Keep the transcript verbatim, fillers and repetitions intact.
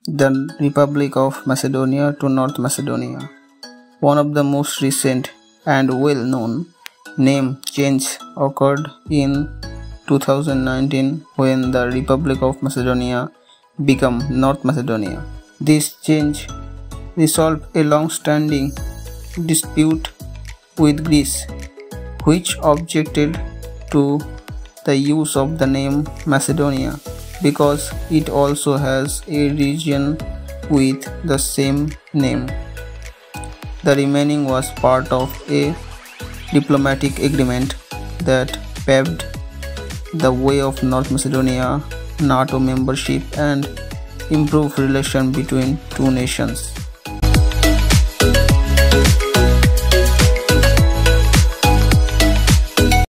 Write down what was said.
the Republic of Macedonia to North Macedonia. One of the most recent and well-known name change occurred in two thousand nineteen when the Republic of Macedonia became North Macedonia. This change resolved a long-standing dispute with Greece, which objected to the use of the name Macedonia because it also has a region with the same name. The remaining was part of a diplomatic agreement that paved the way of North Macedonia NATO membership and improved relations between two nations.